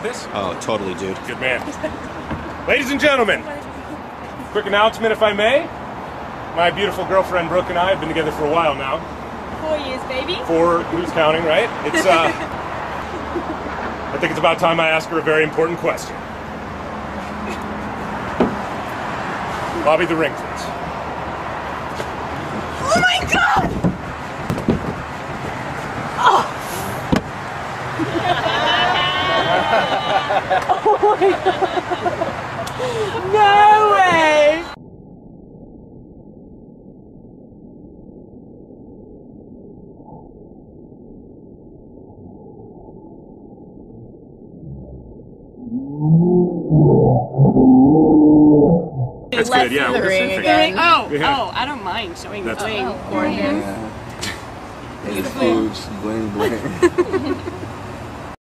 this? Oh, totally, dude. Good man. Ladies and gentlemen, quick announcement if I may. My beautiful girlfriend Brooke and I have been together for a while now. 4 years, baby. 4, who's counting, right? It's I think it's about time I ask her a very important question. Bobby, the ring, please. Oh my God! Oh! Oh my God! No way! That's good, yeah. The ring again. Oh, Yeah. oh, I don't mind showing the That's ring. Gorgeous. Yeah. Beautiful. Bling, bling.